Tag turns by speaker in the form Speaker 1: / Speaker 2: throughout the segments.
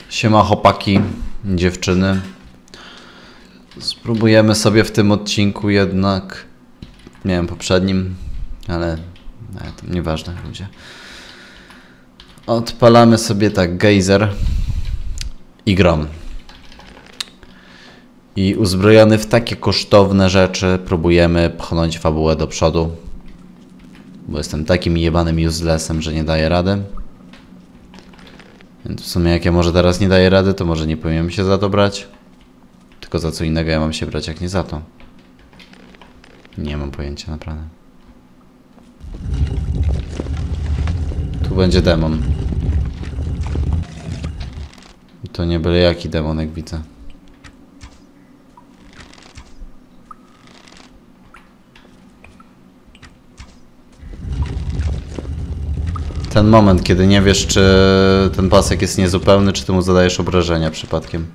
Speaker 1: Siema chłopaki, dziewczyny. Spróbujemy sobie w tym odcinku jednak, nie wiem, poprzednim, ale to nieważne, ludzie. Odpalamy sobie tak gejzer i grom. I uzbrojony w takie kosztowne rzeczy próbujemy pchnąć fabułę do przodu. Bo jestem takim jebanym uselessem, że nie daję rady. Więc w sumie jak ja może teraz nie daję rady, to może nie powinienem się za to brać. Tylko za co innego ja mam się brać, jak nie za to. Nie mam pojęcia, naprawdę. Tu będzie demon. I to nie byle jaki demon, jak widzę. Ten moment, kiedy nie wiesz, czy ten pasek jest niezupełny, czy ty mu zadajesz obrażenia przypadkiem.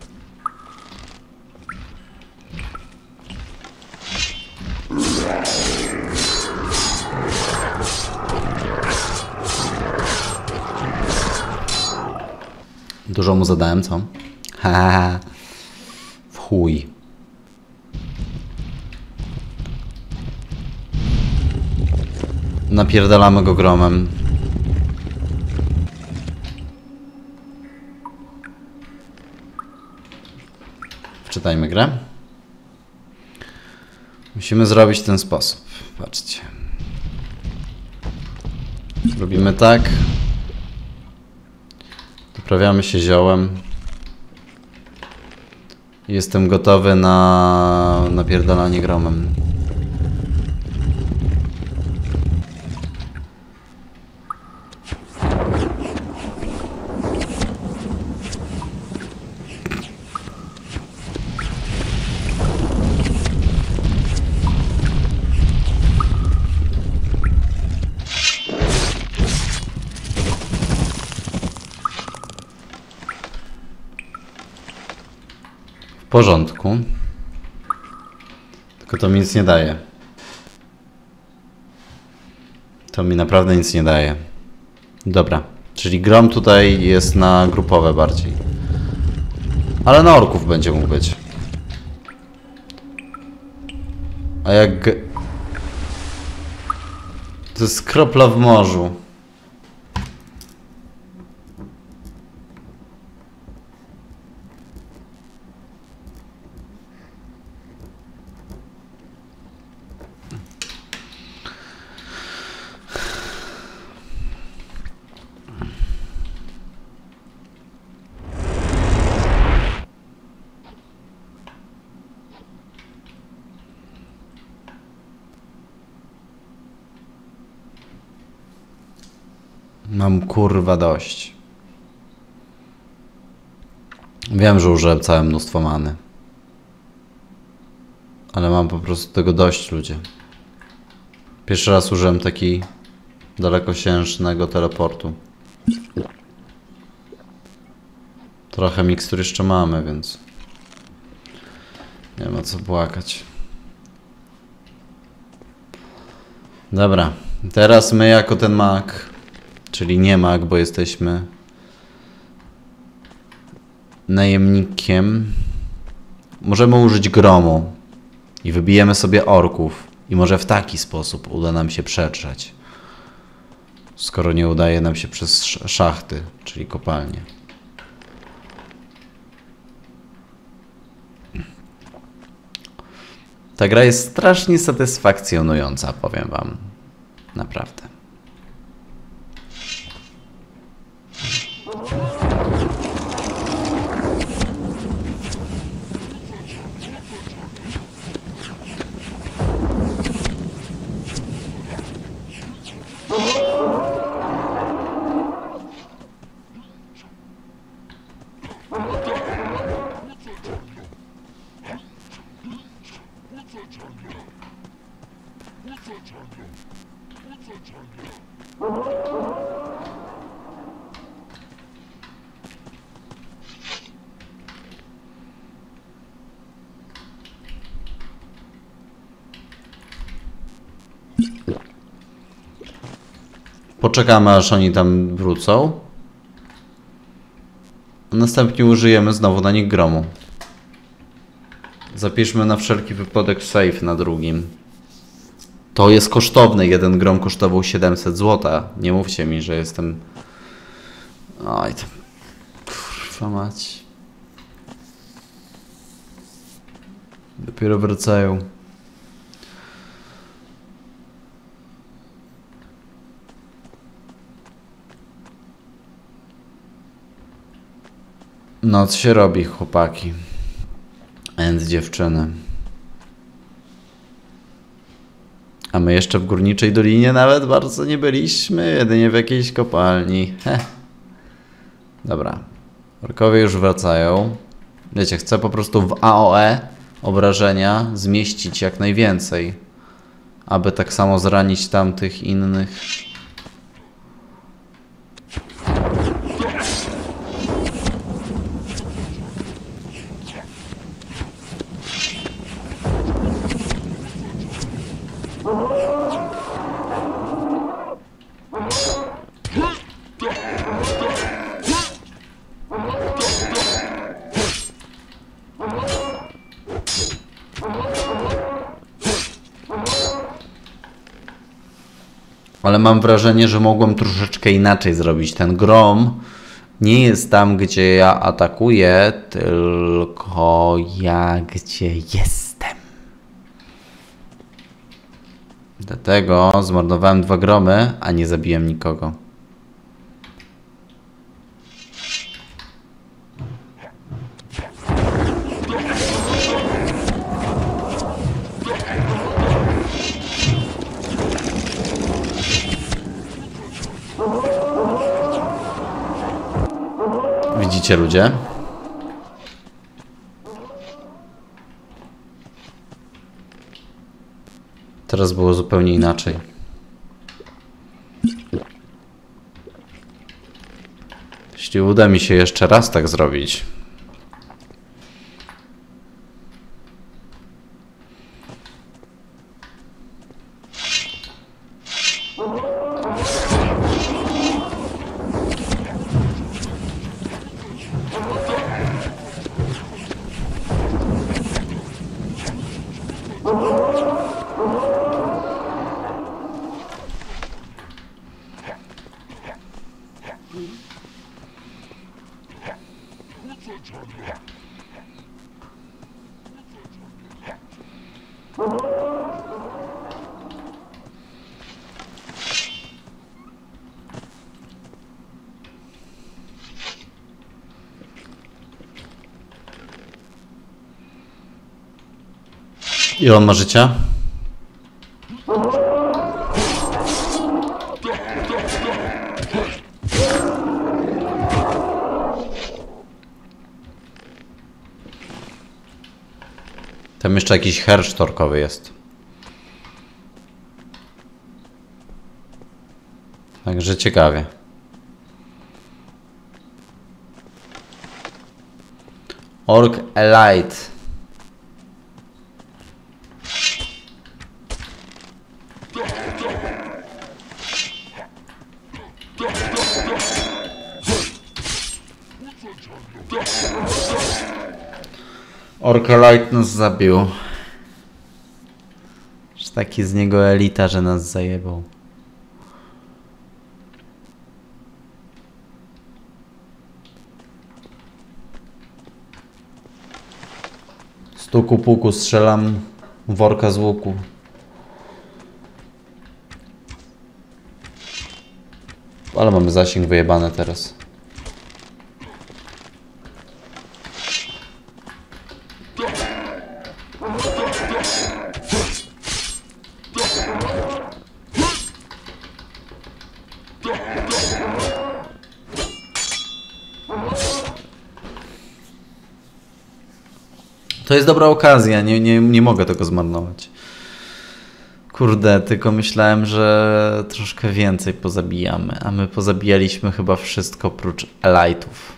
Speaker 1: Dużo mu zadałem, co? Haha. W chuj. Napierdalamy go gromem. Wczytajmy grę. Musimy zrobić w ten sposób. Patrzcie. Robimy tak. Doprawiamy się ziołem. Jestem gotowy na napierdalanie gromem. W porządku. Tylko to mi nic nie daje. To mi naprawdę nic nie daje. Dobra. Czyli grom tutaj jest na grupowe bardziej. Ale na orków będzie mógł być. A jak... To jest kropla w morzu. Mam kurwa dość. Wiem, że użyłem całe mnóstwo many. Ale mam po prostu tego dość, ludzie. Pierwszy raz użyłem taki dalekosiężnego teleportu. Trochę mikstur jeszcze mamy, więc nie ma co płakać. Dobra, teraz my jako ten mag, czyli nie mag, bo jesteśmy najemnikiem, możemy użyć gromu i wybijemy sobie orków i może w taki sposób uda nam się przetrzeć, skoro nie udaje nam się przez szachty, czyli kopalnie. Ta gra jest strasznie satysfakcjonująca, powiem wam. Naprawdę. Poczekamy, aż oni tam wrócą. Następnie użyjemy znowu na nich gromu. Zapiszmy na wszelki wypadek save na drugim. To jest kosztowne. Jeden grom kosztował 700 zł. Nie mówcie mi, że jestem... Oj, to... Kurwa mać. Dopiero wracają. No, co się robi, chłopaki? And dziewczyny. A my jeszcze w Górniczej Dolinie nawet bardzo nie byliśmy, jedynie w jakiejś kopalni. Heh. Dobra. Orkowie już wracają. Wiecie, chcę po prostu w AOE obrażenia zmieścić jak najwięcej, aby tak samo zranić tamtych innych. Ale mam wrażenie, że mogłem troszeczkę inaczej zrobić. Ten grom nie jest tam, gdzie ja atakuję, tylko ja gdzie jestem. Dlatego zmarnowałem 2 gromy, a nie zabiłem nikogo. Widzicie, ludzie? Teraz było zupełnie inaczej. Jeśli uda mi się jeszcze raz tak zrobić. Ile on ma życia? Tam jeszcze jakiś hersz torkowy jest. Także ciekawie. Orc Elite. Orc Elite nas zabił. Że taki z niego elita, że nas zajebał. Stuku puku strzelam worka z łuku. Ale mamy zasięg wyjebany teraz. To jest dobra okazja, nie mogę tego zmarnować. Kurde, tylko myślałem, że troszkę więcej pozabijamy, a my pozabijaliśmy chyba wszystko oprócz elite'ów.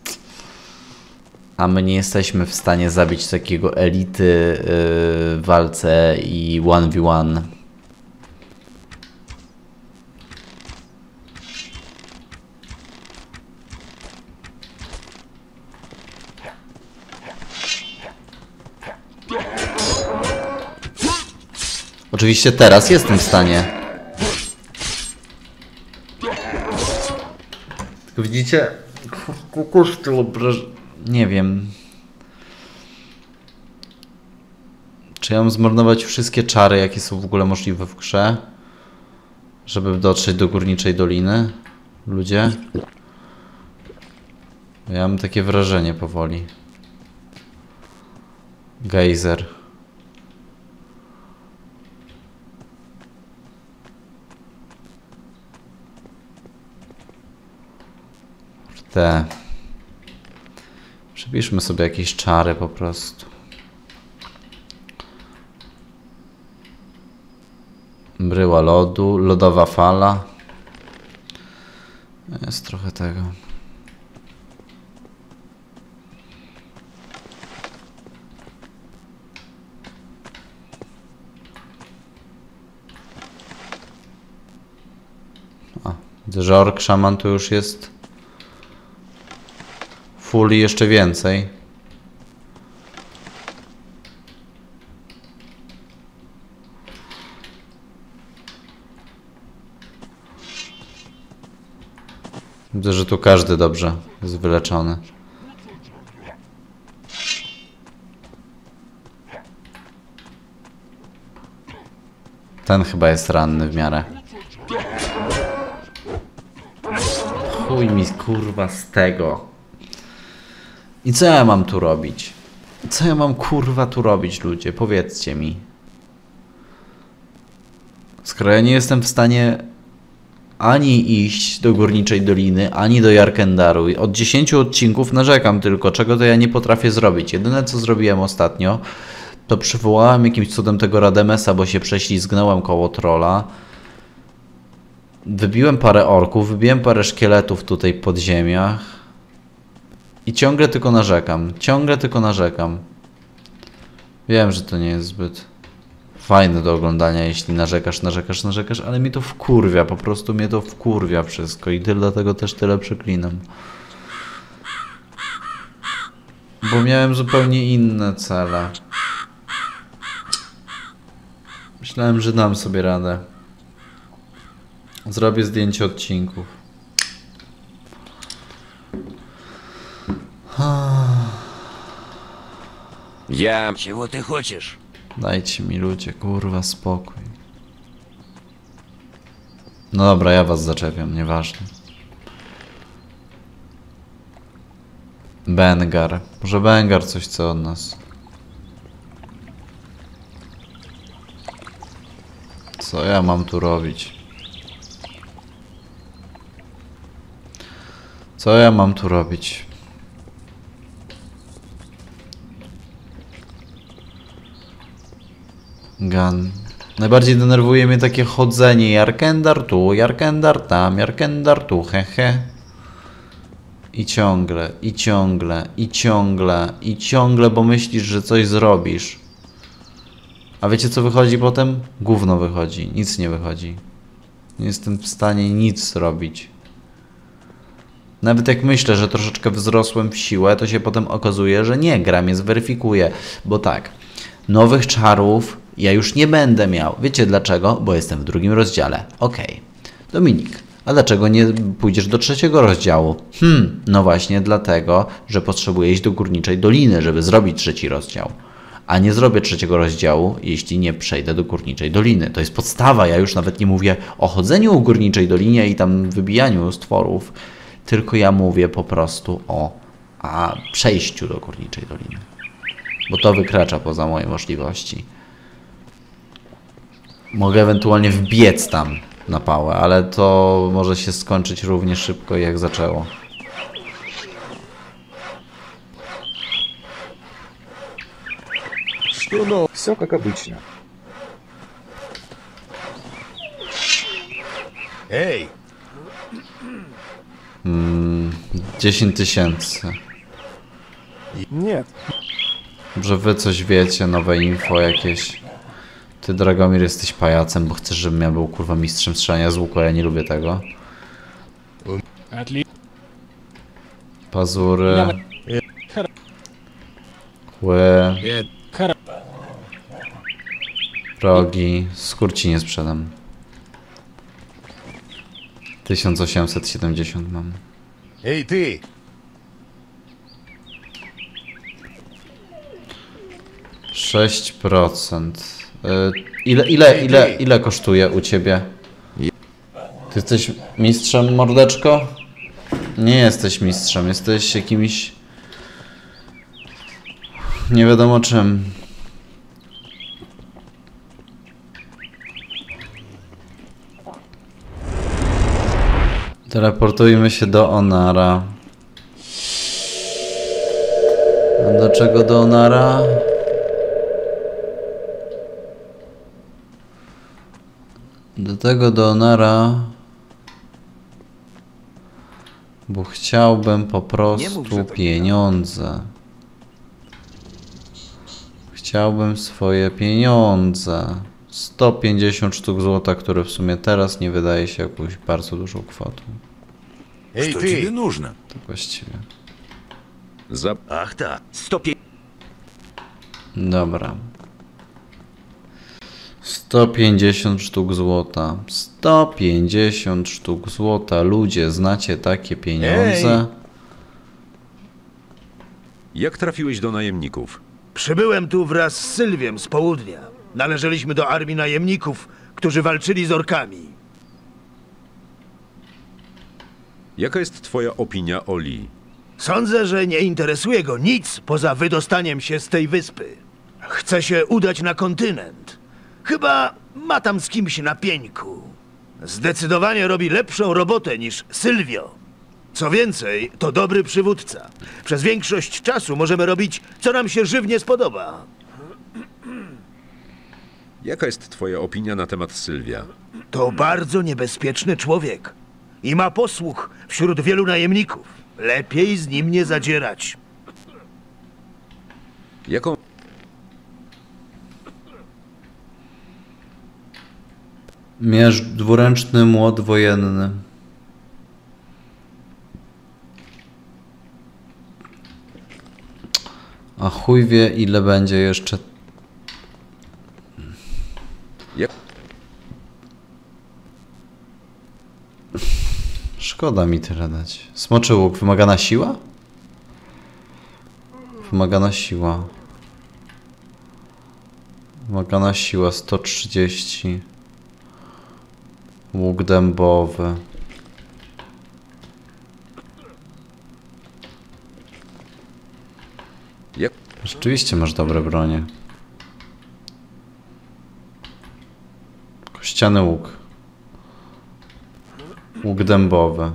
Speaker 1: A my nie jesteśmy w stanie zabić takiego elity w walce i 1v1. Oczywiście teraz jestem w stanie. Tylko widzicie? Nie wiem. Czy ja mam zmarnować wszystkie czary, jakie są w ogóle możliwe w grze? Żeby dotrzeć do Górniczej Doliny? Ludzie? Ja mam takie wrażenie powoli. Gejzer. Te. Przypiszmy sobie jakieś czary po prostu. Bryła lodu, lodowa fala. Jest trochę tego. A, widzę, że ork szaman tu już jest. Full i jeszcze więcej. Widzę, że tu każdy dobrze jest wyleczony. Ten chyba jest ranny w miarę. Chuj mi kurwa z tego. I co ja mam tu robić? Co ja mam kurwa tu robić, ludzie? Powiedzcie mi. Skoro ja nie jestem w stanie ani iść do Górniczej Doliny, ani do Jarkendaru. I od 10 odcinków narzekam tylko, czego to ja nie potrafię zrobić. Jedyne co zrobiłem ostatnio, to przywołałem jakimś cudem tego Rademesa, bo się prześlizgnąłem koło trolla. Wybiłem parę orków, wybiłem parę szkieletów tutaj w podziemiach. I ciągle tylko narzekam. Ciągle tylko narzekam. Wiem, że to nie jest zbyt fajne do oglądania, jeśli narzekasz, ale mi to wkurwia, po prostu mnie to wkurwia wszystko i dlatego też tyle przeklinam. Bo miałem zupełnie inne cele. Myślałem, że dam sobie radę. Zrobię zdjęcie odcinków.
Speaker 2: Чего ты хочешь?
Speaker 1: Dajcie mi, ludzie, kurwa, spokój. No dobra, ja was zaczepiam, nieważne. Bengar. Może Bengar coś chce od nas. Co ja mam tu robić? Co ja mam tu robić? Gun. Najbardziej denerwuje mnie takie chodzenie. Jarkendar tu, Jarkendar tam, Jarkendar tu, hehe. I ciągle, i ciągle, i ciągle, i ciągle, bo myślisz, że coś zrobisz. A wiecie co wychodzi potem? Gówno wychodzi, nic nie wychodzi. Nie jestem w stanie nic zrobić. Nawet jak myślę, że troszeczkę wzrosłem w siłę, to się potem okazuje, że nie, gra mnie zweryfikuje. Bo tak, nowych czarów ja już nie będę miał. Wiecie dlaczego? Bo jestem w drugim rozdziale. Okej. Dominik, a dlaczego nie pójdziesz do trzeciego rozdziału? No właśnie dlatego, że potrzebuję iść do Górniczej Doliny, żeby zrobić trzeci rozdział. A nie zrobię trzeciego rozdziału, jeśli nie przejdę do Górniczej Doliny. To jest podstawa. Ja już nawet nie mówię o chodzeniu u Górniczej Dolinie i tam wybijaniu stworów, tylko ja mówię po prostu o przejściu do Górniczej Doliny. Bo to wykracza poza moje możliwości. Mogę ewentualnie wbiec tam na pałę, ale to może się skończyć równie szybko, jak zaczęło.
Speaker 3: Что, но все как обычно. Эй!
Speaker 1: 10 000.
Speaker 3: Нет.
Speaker 1: Może wy coś wiecie, nowe info jakieś. Ty, Dragomir, jesteś pajacem, bo chcesz, żebym ja był kurwa mistrzem strzelania z łuku, a ja nie lubię tego. Pazury. Kły. Progi. Skór ci nie sprzedam. 1870 mam.
Speaker 3: Эй, ты!
Speaker 1: 6%. Ile kosztuje u ciebie? Ty jesteś mistrzem, mordeczko? Nie jesteś mistrzem, jesteś jakimś... Nie wiadomo czym. Teleportujmy się do Onara. A do czego do Onara? Do tego do Onara, bo chciałbym po prostu pieniądze. Chciałbym swoje pieniądze. 150 sztuk złota, które w sumie teraz nie wydaje się jakąś bardzo dużą kwotą.
Speaker 3: Эй,
Speaker 2: Что тебе
Speaker 3: ты!
Speaker 2: нужно?
Speaker 1: To właściwie.
Speaker 2: Ах так. 150.
Speaker 1: Dobra. 150 sztuk złota. 150 sztuk złota. Ludzie, znacie takie pieniądze?
Speaker 4: Jak trafiłeś do najemników?
Speaker 5: Przybyłem tu wraz z Sylwiem z południa. Należeliśmy do armii najemników, którzy walczyli z orkami.
Speaker 4: Jaka jest twoja opinia o Lee?
Speaker 5: Sądzę, że nie interesuje go nic poza wydostaniem się z tej wyspy. Chce się udać na kontynent. Chyba ma tam z kimś na pieńku. Zdecydowanie robi lepszą robotę niż Sylwio. Co więcej, to dobry przywódca. Przez większość czasu możemy robić, co nam się żywnie spodoba.
Speaker 4: Jaka jest twoja opinia na temat Sylwia?
Speaker 5: To bardzo niebezpieczny człowiek. I ma posłuch wśród wielu najemników. Lepiej z nim nie zadzierać.
Speaker 4: Jaką...
Speaker 1: Mierz dwuręczny młot wojenny. A chuj wie ile będzie jeszcze.
Speaker 4: Jak...
Speaker 1: Szkoda mi tyle dać. Smoczy łuk. Wymagana siła? Wymagana siła. Wymagana siła 130. Łuk dębowy.
Speaker 4: Jak...
Speaker 1: Rzeczywiście masz dobre bronie. Kościany łuk. Łuk dębowy.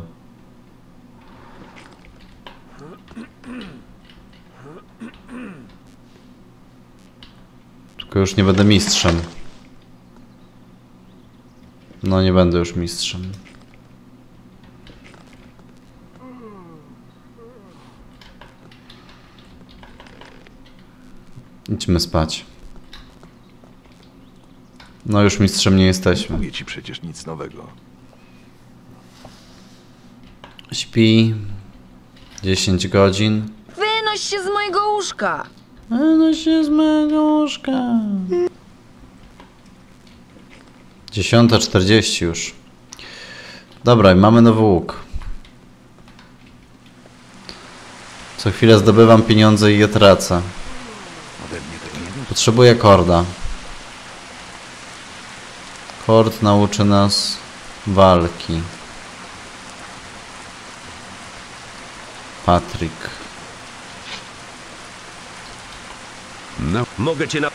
Speaker 1: Tylko już nie będę mistrzem. No nie będę już mistrzem. Idźmy spać. No już mistrzem nie jesteśmy.
Speaker 3: Mówię ci przecież nic nowego.
Speaker 1: Śpi 10 godzin.
Speaker 6: Wynoś się z mojego łóżka!
Speaker 1: Wynoś się z mojego łóżka. 10:40 już. Dobra, i mamy nowy łuk. Co chwilę zdobywam pieniądze i je tracę. Potrzebuję korda. Kord nauczy nas walki. Patryk.
Speaker 4: No.
Speaker 2: Mogę cię na...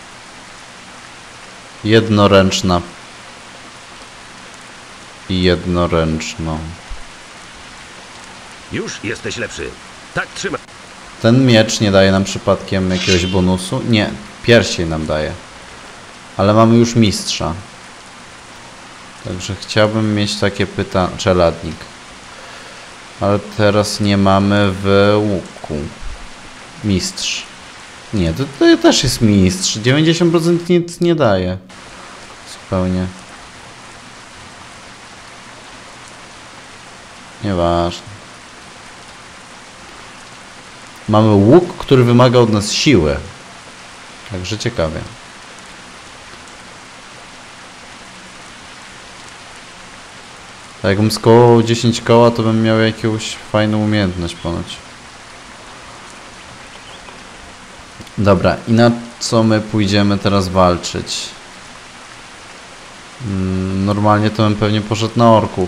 Speaker 1: Jednoręczna. I jednoręczną.
Speaker 2: Już jesteś lepszy. Tak trzymaj.
Speaker 1: Ten miecz nie daje nam przypadkiem jakiegoś bonusu? Nie, pierścień nam daje. Ale mamy już mistrza. Także chciałbym mieć takie pytanie. Czeladnik. Ale teraz nie mamy w łuku. Mistrz. Nie, to też jest mistrz. 90% nic nie daje. Zupełnie. Nieważne. Mamy łuk, który wymaga od nas siły. Także ciekawie. A jakbym skołował 10 koła, to bym miał jakąś fajną umiejętność ponoć. Dobra, i na co my pójdziemy teraz walczyć? Normalnie to bym pewnie poszedł na orków.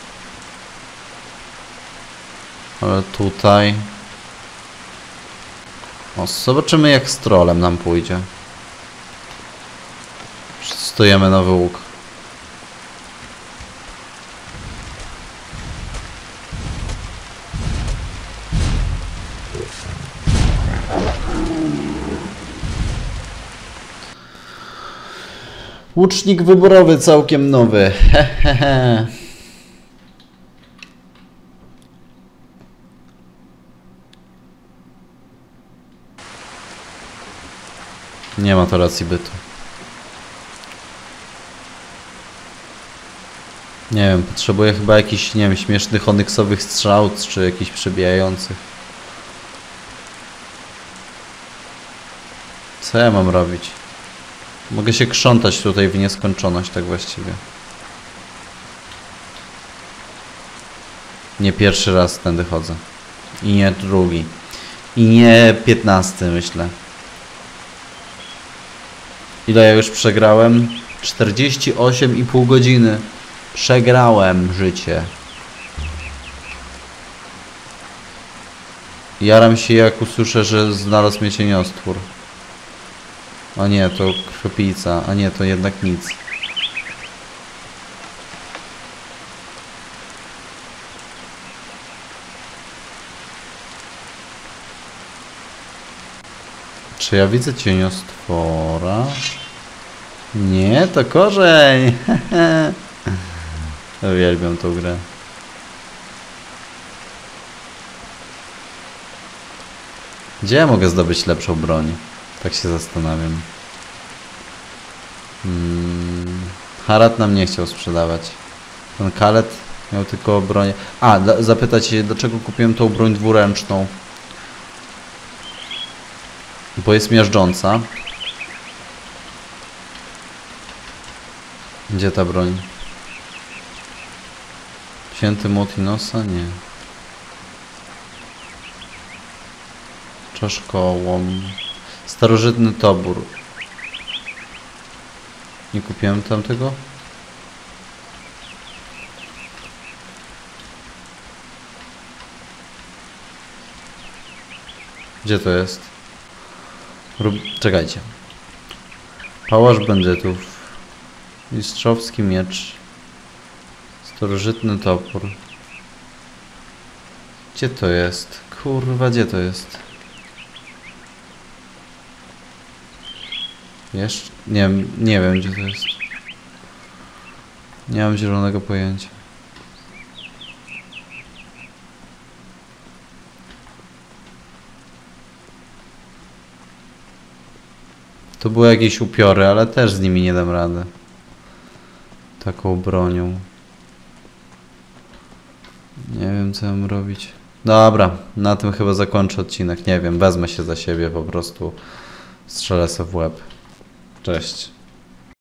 Speaker 1: Ale tutaj... O, zobaczymy jak z trolem nam pójdzie. Przetestujemy nowy łuk. Łucznik wyborowy całkiem nowy. Hehehe. Nie ma to racji bytu. Nie wiem, potrzebuję chyba jakichś, nie wiem, śmiesznych onyksowych strzał, czy jakichś przebijających. Co ja mam robić? Mogę się krzątać tutaj w nieskończoność, tak właściwie. Nie pierwszy raz tędy chodzę. I nie drugi. I nie 15, myślę. Ile ja już przegrałem? 48,5 godziny. Przegrałem życie. Jaram się jak usłyszę, że znalazł mnie cieniostwór. A nie, to krwiopijca. A nie, to jednak nic. Czy ja widzę cieniostwora? Nie, to korzeń. Uwielbiam tą grę. Gdzie ja mogę zdobyć lepszą broń? Tak się zastanawiam. Harad nam nie chciał sprzedawać. Ten Kalet miał tylko broń. A, zapytać się, dlaczego kupiłem tą broń dwuręczną. Bo jest miażdżąca. Gdzie ta broń? Wzięty Mutinosa? Nie. Czaszkołom. Starożytny tobór. Nie kupiłem tamtego? Gdzie to jest? Czekajcie. Pałasz bandytów. Mistrzowski miecz. Starożytny topór. Gdzie to jest? Kurwa, gdzie to jest? Jeszcze? Nie wiem gdzie to jest. Nie mam zielonego pojęcia. To były jakieś upiory, ale też z nimi nie dam rady. Taką bronią. Nie wiem co mam robić. Dobra, na tym chyba zakończę odcinek. Nie wiem, wezmę się za siebie po prostu. Strzelę sobie w łeb. Cześć.